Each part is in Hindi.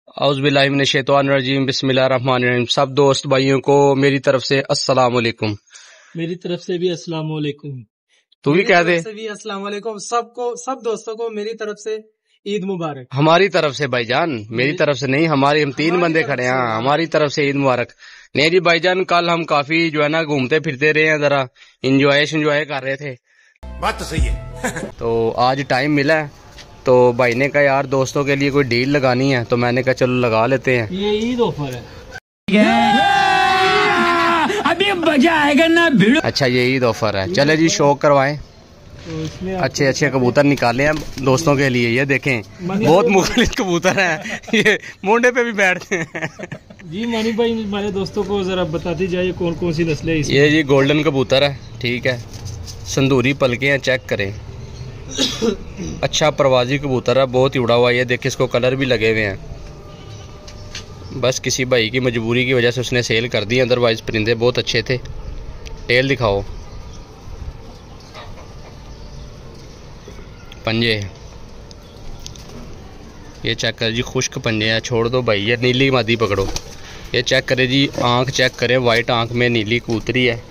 औज़ुबिल्लाहि मिनश्शैतानिर्रजीम बिस्मिल्लाहिर्रहमानिर्रहीम। सब दोस्त भाइयों को मेरी तरफ से अस्सलाम वालेकुम। मेरी तरफ से भी अस्सलाम वालेकुम। तू भी कह दे। से भी अस्सलाम वालेकुम सबको, सब दोस्तों को मेरी तरफ से ईद मुबारक। हमारी तरफ से भाईजान, मेरी तरफ से नहीं, हमारी हम तीन बंदे खड़े हैं, हमारी तरफ से ईद मुबारक। नहीं जी भाईजान, कल हम काफी जो है ना घूमते फिरते रहे हैं, जरा इंजॉय कर रहे थे। बात तो सही है। तो आज टाइम मिला है तो भाई ने कहा यार दोस्तों के लिए कोई डील लगानी है, तो मैंने कहा चलो लगा लेते हैं। ये ईद ऑफर है, अभी मजा आएगा ना। अच्छा ये ईद ऑफर है, चले जी शौक करवाएं। तो इसमें अच्छे अच्छे कबूतर निकाले हैं दोस्तों के लिए। ये देखें बहुत मुख्तलिफ कबूतर हैं, ये मुंडे पे भी बैठते हैं। जी मानी भाई, हमारे दोस्तों को जरा बताती जाइए कौन कौन सी नस्लें हैं इसमें। ये जी गोल्डन कबूतर है, ठीक है, संदूरी पलके हैं, चेक करें। अच्छा परवाजी कबूतर है, बहुत ही उड़ा हुआ है। ये देखिए इसको कलर भी लगे हुए हैं, बस किसी भाई की मजबूरी की वजह से उसने सेल कर दी, अदरवाइज परिंदे बहुत अच्छे थे। टेल दिखाओ, पंजे ये चेक कर जी, खुश्क पंजे हैं, छोड़ दो भाई। ये नीली मादी पकड़ो, ये चेक करे जी, आंख चेक करे, वाइट आंख में नीली कबूतरी है।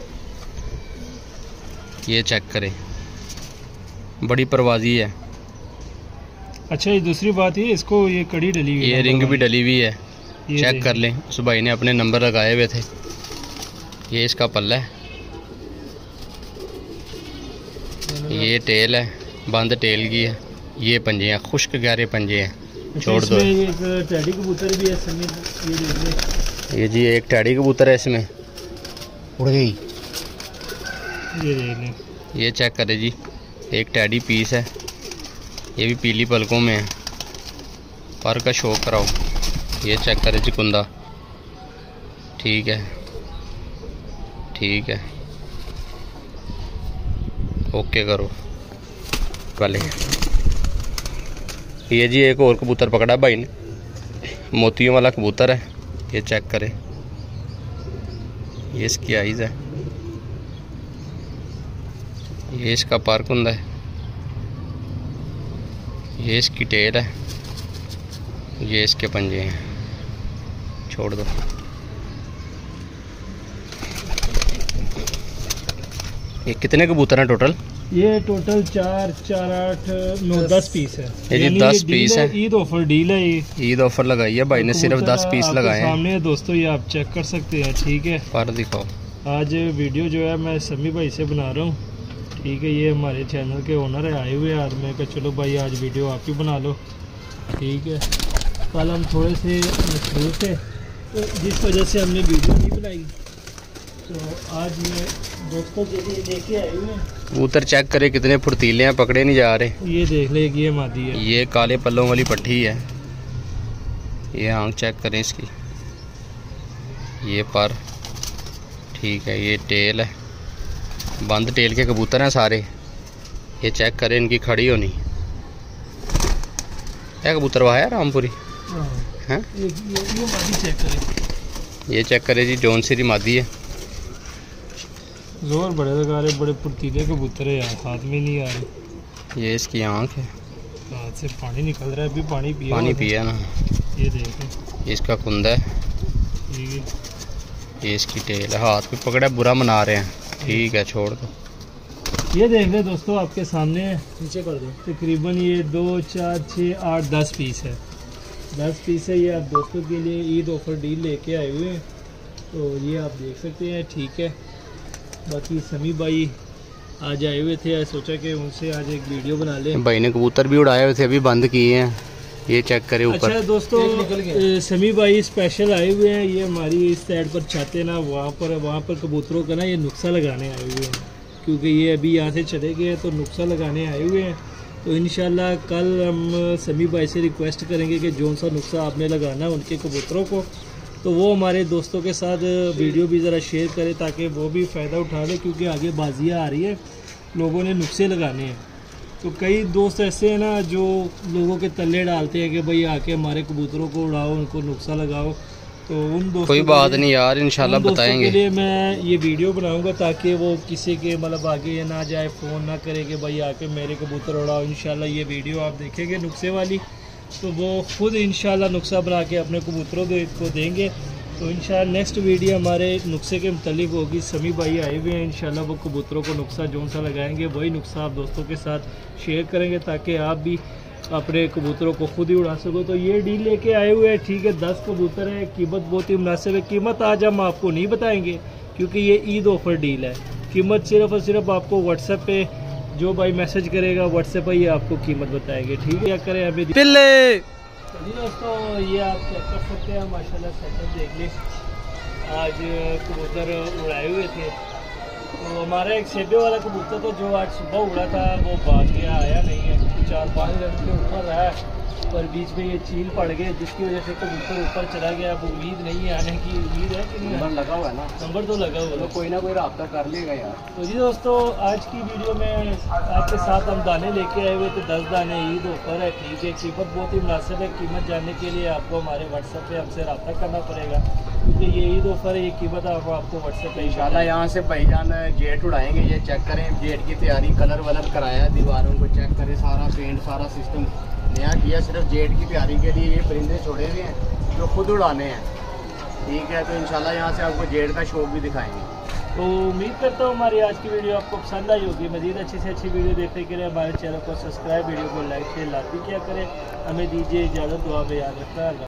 ये चेक करें, बड़ी परवाजी है। अच्छा ये दूसरी बात है, इसको ये कड़ी डली हुई है, ये रिंग भी डली हुई है, चेक कर लें। उस भाई ने अपने नंबर लगाए हुए थे। ये इसका पल्ला है, ये टेल है, बंद टेल की है। ये पंजे हैं, खुश्क गहरे पंजे हैं, छोड़ दो। एक टैडी कबूतर भी है, ये जी एक टैडी कबूतर है, इसमें उड़ गई। ये चेक करे जी, एक टैडी पीस है, ये भी पीली पलकों में है। पर का शौक कराओ, ये चेक करे जी कुंदा, ठीक है ठीक है, ओके करो वाले। ये जी एक और कबूतर पकड़ा भाई ने, मोतियों वाला कबूतर है, ये चेक करें। ये इसकी आइज़ है, ये इसका पार कुंदा है, ये इसकी टेल है, ये इसके पंजे हैं, छोड़ दो। ये कितने कबूतर हैं टोटल? ये टोटल 4, 4, 8, 9, 10 पीस है। ये जी 10 पीस है, ईद ऑफर डील है। ये ईद ऑफर लगाई है भाई ने, सिर्फ 10 पीस लगाए हैं। सामने है दोस्तों, ये आप चेक कर सकते हैं, ठीक है। पर दिखाओ, आज वीडियो जो है मैं समी भाई से बना रहा हूँ, ठीक है। ये हमारे चैनल के ओनर है, आए हुए आज। मैं कहा चलो भाई आज वीडियो आप ही बना लो, ठीक है। कल हम थोड़े से मशरूफ थे, तो जिस वजह से हमने वीडियो नहीं बनाई, तो आज मैं दोस्तों के लिए लेके आए हुए हैं। कबूतर चेक करे कितने फुर्तीले हैं, पकड़े नहीं जा रहे। ये देख ले, ये मादी है, ये काले पल्लों वाली पट्टी है। ये आंख चेक करें इसकी, ये पर ठीक है, ये टेल है, बंद टेल के कबूतर हैं सारे। ये चेक करें इनकी खड़ी होनी। क्या कबूतर वहाँ है रामपुरी हैं? ये मादी चेक करें, ये चेक करें जी, जौन सी मादी है। जोर बड़े लगा रहे, बड़े फुर्तीले कबूतर है यार, हाथ में नहीं आ रहे। ये इसकी आंख है, हाथ से पानी निकल रहा है, अभी पानी पिया ना। ये देखें, इसका कुंदा है, ये इसकी टेल है, हाथ में पकड़ा, बुरा मना रहे हैं, ठीक है छोड़ दो। ये देख ले दोस्तों, आपके सामने है, नीचे कर दो। तकरीबन ये 2, 4, 6, 8, 10 पीस है, 10 पीस है। ये आप दोस्तों के लिए ईद ऑफर डील लेके आए हुए हैं, तो ये आप देख सकते हैं, ठीक है। बाकी समी भाई आज आए हुए थे, सोचा कि उनसे आज एक वीडियो बना लें। भाई ने कबूतर भी उड़ाए हुए थे, अभी बंद किए हैं, ये चेक करें ऊपर। अच्छा दोस्तों, समी भाई स्पेशल आए हुए हैं, ये हमारी इस साइड पर छाते ना, वहाँ पर कबूतरों का ना ये नुक्सा लगाने आए हुए हैं, क्योंकि ये अभी यहाँ से चले गए तो नुक्सा लगाने आए हुए हैं। तो इंशाल्लाह कल हम समी भाई से रिक्वेस्ट करेंगे कि जौन सा नुक्सा आपने लगाना है उनके कबूतरों को, तो वो हमारे दोस्तों के साथ वीडियो भी ज़रा शेयर करें, ताकि वो भी फ़ायदा उठा लें, क्योंकि आगे बाजियाँ आ रही है, लोगों ने नुक्से लगाने हैं। तो कई दोस्त ऐसे हैं ना जो लोगों के तल्ले डालते हैं कि भाई आके हमारे कबूतरों को उड़ाओ, उनको नुक्सा लगाओ। तो उन दोस्तों कोई बात नहीं यार, इंशाल्लाह बताएंगे। के लिए मैं ये वीडियो बनाऊंगा, ताकि वो किसी के मतलब आगे ये ना जाए, फ़ोन ना करे कि भाई आके मेरे कबूतर उड़ाओ। इंशाल्लाह ये वीडियो आप देखेंगे नुक्से वाली, तो वो खुद इंशाल्लाह नुस्खा बना के अपने कबूतरों को देंगे। तो इंशाल्लाह नेक्स्ट वीडियो हमारे नुस्खे के मुतालिक होगी। समी भाई आए हुए हैं, इंशाल्लाह वो कबूतरों को नुस्खा जो सा लगाएंगे वही नुस्खा आप दोस्तों के साथ शेयर करेंगे ताकि आप भी अपने कबूतरों को खुद ही उड़ा सको। तो ये डील लेके आए हुए हैं, ठीक है, 10 कबूतर है, कीमत बहुत ही मुनासिब है। कीमत आज हम आपको नहीं बताएंगे क्योंकि ये ईद ऑफर डील है। कीमत सिर्फ और सिर्फ आपको व्हाट्सएप पे जो भाई मैसेज करेगा व्हाट्सएप पर ये आपको कीमत बताएंगे, ठीक है। क्या करें अभी पिल्ले चलिए दोस्तों, ये आप चेक कर सकते हैं माशाल्लाह सेटअप देख लें। आज कबूतर उड़ाए हुए थे, तो हमारा एक सेबे वाला कबूतर था जो आज सुबह उड़ा था, वो भाग गया, आया नहीं है। 4-5 रन के ऊपर रहा है पर बीच में ये चील पड़ गए जिसकी वजह से कबूतर ऊपर चला गया। अब उम्मीद नहीं है आने की, उम्मीद है कि नंबर लगा हुआ है ना, नंबर तो लगा हुआ है, कोई ना कोई रब्ता कर लेगा यार। तो जी दोस्तों, आज की वीडियो में आपके साथ हम दाने लेके आए हुए थे, 10 दाने, ईद ऑफर है, ठीक है। कीमत बहुत ही मुनासिब है। कीमत जानने के लिए आपको हमारे व्हाट्सएप पे हमसे रब्ता करना पड़ेगा क्योंकि ये ईद ऑफर है। ये कीमत आपको व्हाट्सएप पे इंशाल्लाह यहाँ से भाईजान जेट उड़ाएंगे। ये चेक करें, जेट की तैयारी, कलर वलर कराया है, दीवारों को चेक करें, सारा पेंट सारा सिस्टम नया किया, सिर्फ जेट की तैयारी के लिए। ये परिंदे छोड़े हुए हैं जो खुद उड़ाने हैं, ठीक है। तो इंशाल्लाह यहाँ से आपको जेट का शौक भी दिखाएंगे। तो उम्मीद करता हूँ हमारी आज की वीडियो आपको पसंद आई होगी। मज़ीद अच्छी से अच्छी वीडियो देखने के लिए हमारे चैनल को सब्सक्राइब, वीडियो को लाइक शेयर लाजमी किया करें। हमें दीजिए इजाज़त, दुआ में याद रखना।